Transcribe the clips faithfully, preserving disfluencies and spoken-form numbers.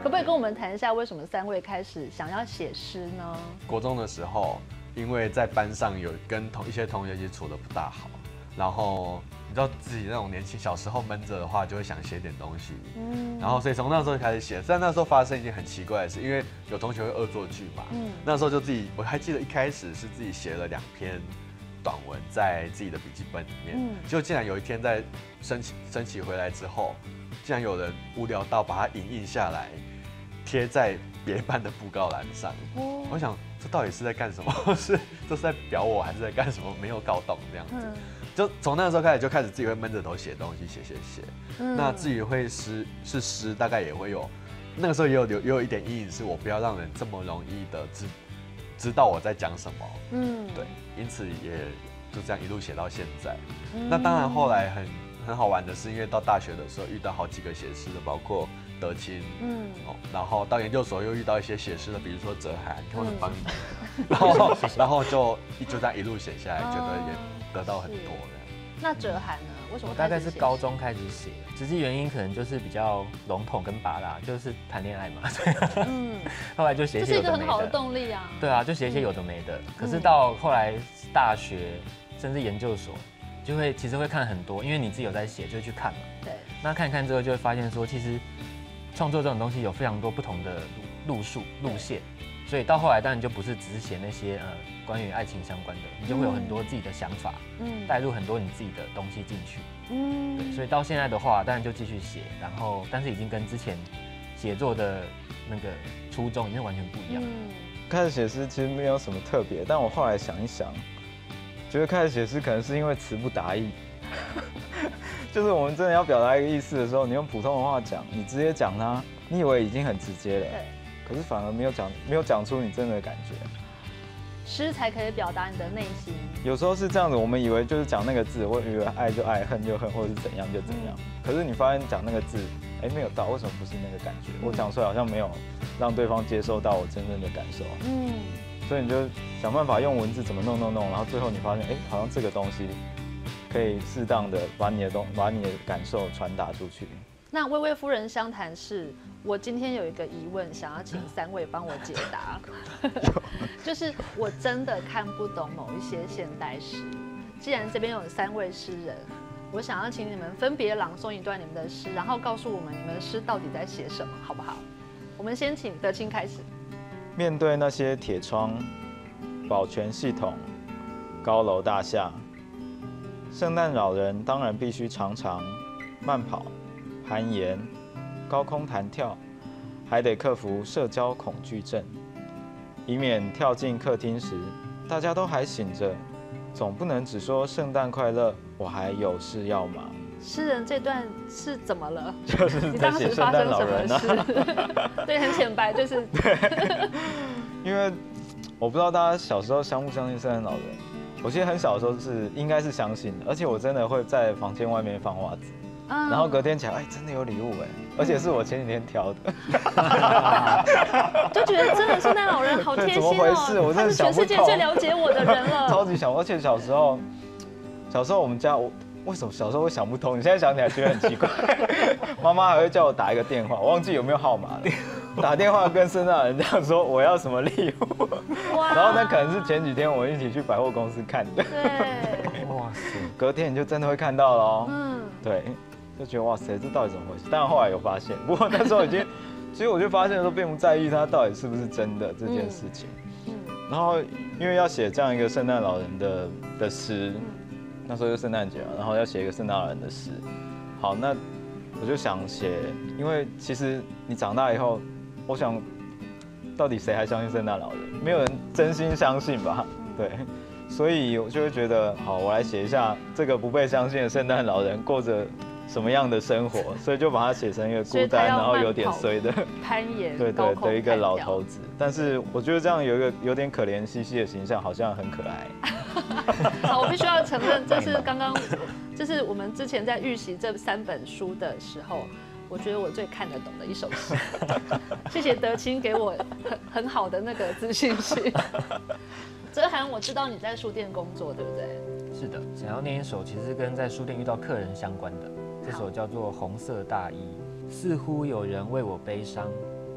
可不可以跟我们谈一下，为什么三位开始想要写诗呢？ 国中的时候，因为在班上有跟同一些同学一起处的不大好，然后你知道自己那种年轻小时候闷着的话，就会想写点东西，嗯，然后所以从那时候开始写。但那时候发生一件很奇怪的事，因为有同学会恶作剧嘛，嗯，那时候就自己，我还记得一开始是自己写了两篇短文在自己的笔记本里面，嗯，就竟然有一天在升旗升旗回来之后，竟然有人无聊到把它影印下来，贴在别班的布告栏上。哦，我想这到底是在干什么？是这是在表我，还是在干什么？没有搞懂这样子。嗯，就从那个时候开始，就开始自己会闷着头写东西，写写写。嗯，那自己会诗是诗，大概也会有，那个时候也有有也有一点阴影，是我不要让人这么容易的知知道我在讲什么。嗯，对，因此也就这样一路写到现在。嗯，那当然后来很很好玩的是，因为到大学的时候遇到好几个写诗的，包括德清，嗯，哦，然后到研究所又遇到一些写诗的，比如说哲涵，他们帮你，然后然后就就这样一路写下来，觉得也得到很多的。 那哲涵呢？为什么？ 我大概是高中开始写，实际原因可能就是比较笼统跟拔辣，就是谈恋爱嘛，嗯，后来就写一些有的没的。这是一个很好的动力啊。 对啊，就写一些有的没的。可是到后来大学甚至研究所，就会其实会看很多，因为你自己有在写，就会去看嘛。对。那看一看之后，就会发现说，其实创作这种东西有非常多不同的路数路线，所以到后来当然就不是只是写那些呃关于爱情相关的，你就会有很多自己的想法，嗯，带入很多你自己的东西进去，嗯，对，所以到现在的话，当然就继续写，然后但是已经跟之前写作的那个初衷已经完全不一样。嗯， 开始写诗其实没有什么特别，但我后来想一想，觉得开始写诗可能是因为词不达意。就是我们真的要表达一个意思的时候，你用普通的话讲，你直接讲它，你以为已经很直接了，可是反而没有讲，没有讲出你真的感觉。 诗才可以表达你的内心。 有时候是这样子，我们以为就是讲那个字，我以为爱就爱，恨就恨，或者是怎样就怎样。嗯，可是你发现讲那个字，哎，没有到，为什么不是那个感觉？我讲出来好像没有让对方接受到我真正的感受。嗯，所以你就想办法用文字怎么弄弄弄，然后最后你发现，哎，好像这个东西可以适当的把你的东把你的感受传达出去。 那薇薇夫人相谈室，我今天有一个疑问，想要请三位帮我解答。就是我真的看不懂某一些现代诗。既然这边有三位诗人，我想要请你们分别朗诵一段你们的诗，然后告诉我们你们的诗到底在写什么，好不好？我们先请德清开始。 面对那些铁窗、保全系统、高楼大厦，圣诞老人当然必须常常慢跑、攀岩、高空弹跳，还得克服社交恐惧症，以免跳进客厅时，大家都还醒着，总不能只说圣诞快乐，我还有事要忙。 诗人这段是怎么了？ 就是在写圣诞老人啊。 对，很浅白，就是。 对，因为我不知道大家小时候相不相信圣诞老人。我记得很小的时候是应该是相信的，而且我真的会在房间外面放袜子，嗯，然后隔天起来，哎，真的有礼物哎，而且是我前几天挑的， 就觉得真的圣诞老人好贴心哦， 怎么回事？我真的想不通， 他是全世界最了解我的人了， 超级想，而且小时候，小时候我们家我为什么小时候会想不通？你现在想起来觉得很奇怪，妈妈还会叫我打一个电话，我忘记有没有号码了。打电话跟圣诞老人这样说我要什么礼物，然后那可能是前几天我们一起去百货公司看的， 对， 哇塞，隔天你就真的会看到了，嗯，对，就觉得哇塞，这到底怎么回事？当然后来有发现，不过那时候已经，其实我就发现的时候并不在意它到底是不是真的这件事情，嗯，然后因为要写这样一个圣诞老人的的诗，那时候就圣诞节嘛，然后要写一个圣诞老人的诗，好，那我就想写，因为其实你长大以后。我想，到底谁还相信圣诞老人？没有人真心相信吧？对，所以我就会觉得，好，我来写一下这个不被相信的圣诞老人过着什么样的生活，所以就把它写成一个孤单，然后有点衰的攀岩， 对对的一个老头子。但是我觉得这样有一个有点可怜兮兮的形象，好像很可爱。 好，我必须要承认，这是刚刚，这是我们之前在预习这三本书的时候。我觉得我最看得懂的一首诗，谢谢德清给我很很好的那个自信心。哲涵，我知道你在书店工作，对不对？ 是的，想要念一首其实跟在书店遇到客人相关的，这首叫做《红色大衣》。似乎有人为我悲伤，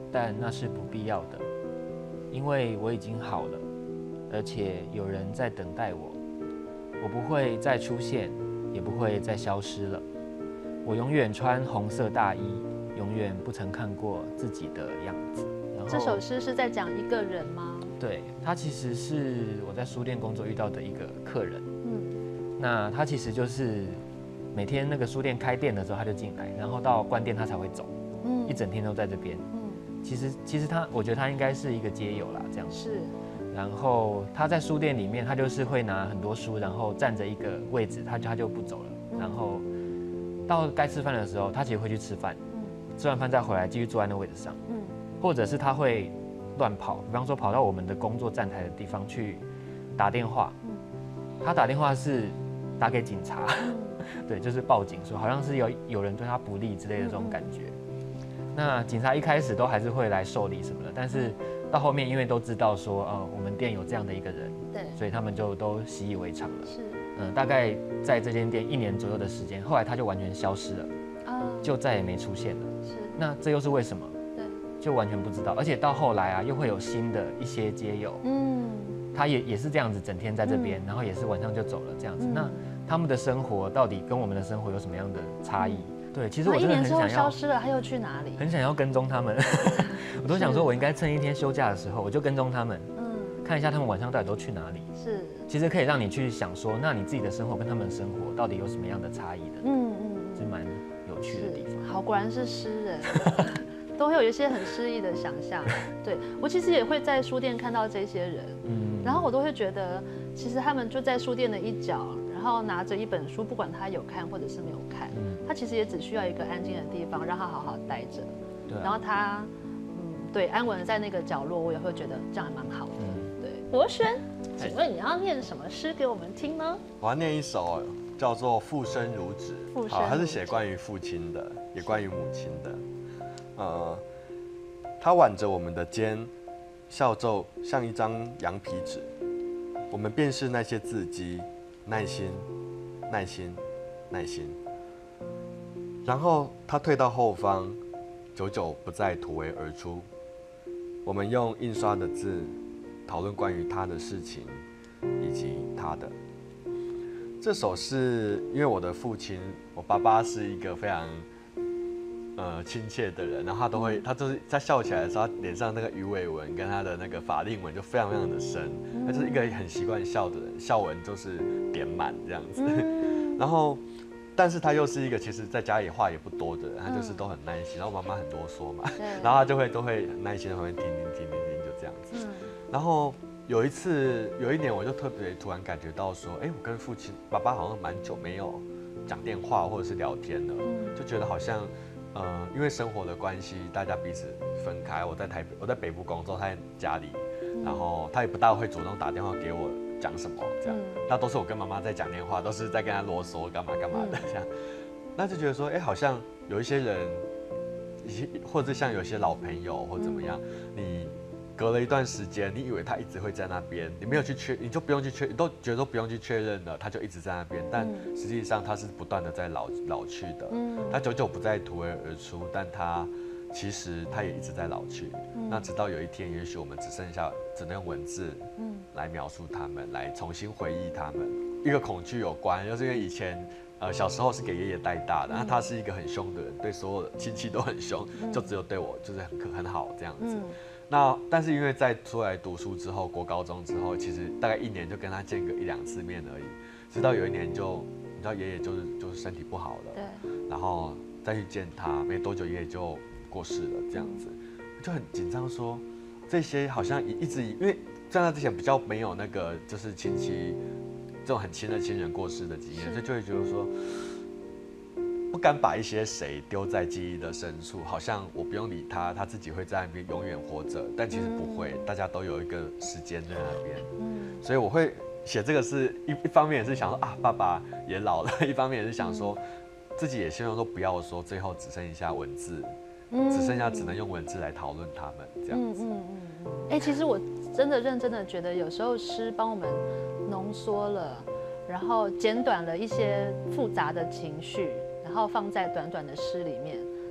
但那是不必要的，因为我已经好了，而且有人在等待我。我不会再出现，也不会再消失了。我永远穿红色大衣，永远不曾看过自己的样子。然后这首诗是在讲一个人吗？ 对，他其实是我在书店工作遇到的一个客人。嗯，那他其实就是每天那个书店开店的时候他就进来，然后到关店他才会走。嗯，一整天都在这边。嗯，其实其实他，我觉得他应该是一个街友啦，这样子。 是。 然后他在书店里面，他就是会拿很多书，然后站着一个位置，他就他就不走了。嗯、然后到该吃饭的时候，他其实会去吃饭。嗯，吃完饭再回来继续坐在那位置上。嗯，或者是他会乱跑，比方说跑到我们的工作站台的地方去打电话。嗯，他打电话是打给警察，嗯、对，就是报警说好像是有有人对他不利之类的这种感觉。嗯、那警察一开始都还是会来受理什么的，但是到后面因为都知道说，呃，我们店有这样的一个人，对，所以他们就都习以为常了。是，嗯、呃，大概在这间店一年左右的时间，后来他就完全消失了，啊，就再也没出现了。是，那这又是为什么？对，就完全不知道。而且到后来啊，又会有新的一些街友，嗯，他也也是这样子，整天在这边，嗯、然后也是晚上就走了这样子。嗯、那他们的生活到底跟我们的生活有什么样的差异？对，其实我真的很想要。 一年之后消失了，他又去哪里？ 很想要跟踪他们，我都想说，我应该趁一天休假的时候，我就跟踪他们，嗯，看一下他们晚上到底都去哪里。是，其实可以让你去想说，那你自己的生活跟他们的生活到底有什么样的差异的？嗯嗯，是蛮有趣的地方。 好，果然是诗人，都会有一些很诗意的想象。对，我其实也会在书店看到这些人，嗯，然后我都会觉得，其实他们就在书店的一角。然后拿着一本书，不管他有看或者是没有看，嗯、他其实也只需要一个安静的地方，让他好好待着。对、啊，然后他，嗯，对，安稳的在那个角落，我也会觉得这样还蛮好的。嗯、对，博轩，请问你要念什么诗给我们听呢？ 我要念一首叫做《父生如子》，好，它是写关于父亲的，也关于母亲的。呃，他挽着我们的肩，笑皱像一张羊皮纸，我们便是那些字迹。耐心，耐心，耐心。然后他退到后方，久久不再突围而出。我们用印刷的字讨论关于他的事情，以及他的。这首是因为我的父亲，我爸爸是一个非常呃亲切的人，然后他都会，他就是在笑起来的时候，他脸上那个鱼尾纹跟他的那个法令纹就非常非常的深，他就是一个很习惯笑的人，笑纹就是点满这样子。然后，但是他又是一个其实在家里话也不多的人，他就是都很耐心，然后妈妈很多说嘛，然后他就会都会很耐心的旁边听听听听听就这样子。然后有一次有一年我就特别突然感觉到说，哎，我跟父亲爸爸好像蛮久没有讲电话或者是聊天了，就觉得好像。呃，因为生活的关系，大家彼此分开。我在台北，我在北部工作，他在家里，嗯、然后他也不大会主动打电话给我讲什么这样，嗯、那都是我跟妈妈在讲电话，都是在跟他啰嗦干嘛干嘛的这样。嗯、那就觉得说，哎、欸，好像有一些人，或者像有些老朋友或怎么样，嗯、你隔了一段时间，你以为他一直会在那边，你没有去确，你就不用去确，你都觉得都不用去确认了，他就一直在那边。但实际上他是不断的在老老去的，嗯、他久久不再突围而出，但他其实他也一直在老去。嗯、那直到有一天，也许我们只剩下只能用文字来描述他们，来重新回忆他们。一个恐惧有关，就是因为以前。呃，小时候是给爷爷带大的，然后他是一个很凶的人，对所有的亲戚都很凶，嗯、就只有对我就是很很好这样子。嗯、那但是因为在出来读书之后，国高中之后，其实大概一年就跟他见个一两次面而已。直到有一年就，你知道爷爷就是就是身体不好了，对，然后再去见他，没多久爷爷就过世了，这样子，就很紧张说，这些好像一直因为在那之前比较没有那个就是亲戚。这种很亲的亲人过世的经验，所以就会觉得说，不敢把一些谁丢在记忆的深处，好像我不用理他，他自己会在那边永远活着。但其实不会，嗯、大家都有一个时间在那边。嗯、所以我会写这个是一一方面也是想说啊，爸爸也老了，一方面也是想说，自己也希望说不要说最后只剩下文字，嗯、只剩下只能用文字来讨论他们这样子。嗯嗯嗯。哎、欸，其实我真的认真的觉得，有时候诗帮我们。浓缩了，然后简短了一些复杂的情绪，然后放在短短的诗里面，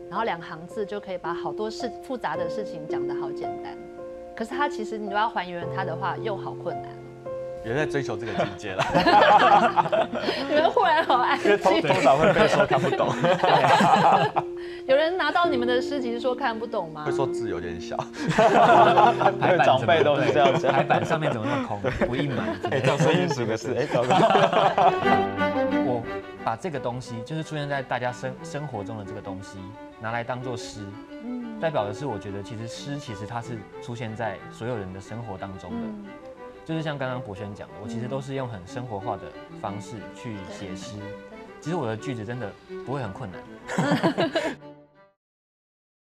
然后两行字就可以把好多事复杂的事情讲得好简单。可是它其实你要还原它的话，又好困难。 也在追求这个境界了。 你们忽然好安静。 因为通通常会被说看不懂。 有人拿到你们的诗集说看不懂吗？ 会说字有点小。 对，长辈都是这样讲。 排版上面怎么那么空，不印满？ 哎，这样声音几个字？哎，糟糕。 我把这个东西，就是出现在大家生生活中的这个东西，拿来当做诗，嗯，代表的是我觉得其实诗其实它是出现在所有人的生活当中的。嗯，就是像刚刚博轩讲的，我其实都是用很生活化的方式去写诗。其实我的句子真的不会很困难。